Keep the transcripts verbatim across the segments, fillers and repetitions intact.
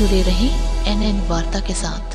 जुड़े रहें N N वार्ता के साथ।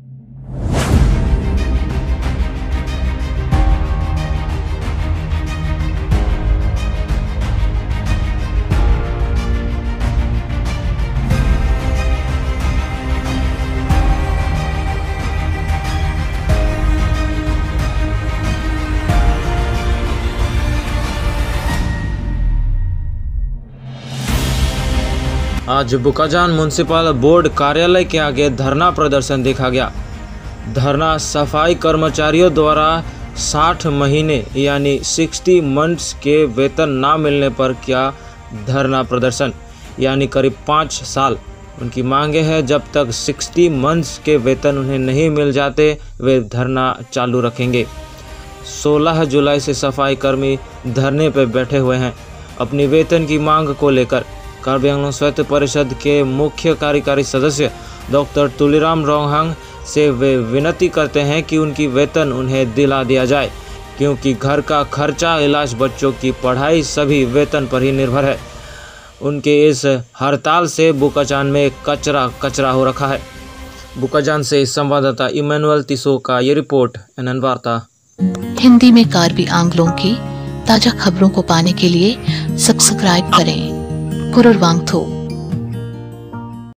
आज बुकाजान म्युनिसिपल बोर्ड कार्यालय के आगे धरना प्रदर्शन देखा गया। धरना सफाई कर्मचारियों द्वारा साठ महीने यानी साठ मंथ्स के वेतन ना मिलने पर किया धरना प्रदर्शन, यानी करीब पाँच साल। उनकी मांगे हैं जब तक साठ मंथ्स के वेतन उन्हें नहीं मिल जाते वे धरना चालू रखेंगे। सोलह जुलाई से सफाई कर्मी धरने पर बैठे हुए हैं अपनी वेतन की मांग को लेकर। कार्बी आंगलों स्वायत्त परिषद के मुख्य कार्यकारी सदस्य डॉक्टर तुलीराम रोंगहांग से वे विनती करते हैं कि उनकी वेतन उन्हें दिला दिया जाए, क्योंकि घर का खर्चा, इलाज, बच्चों की पढ़ाई सभी वेतन पर ही निर्भर है। उनके इस हड़ताल से बुकाजान में कचरा कचरा हो रखा है। बुकाजान से संवाददाता इमैनुअल तिसो का ये रिपोर्ट, एन एन वार्ता। हिंदी में कार्बी आंगलों की ताजा खबरों को पाने के लिए सब्सक्राइब करें। कुरुर वांगथो।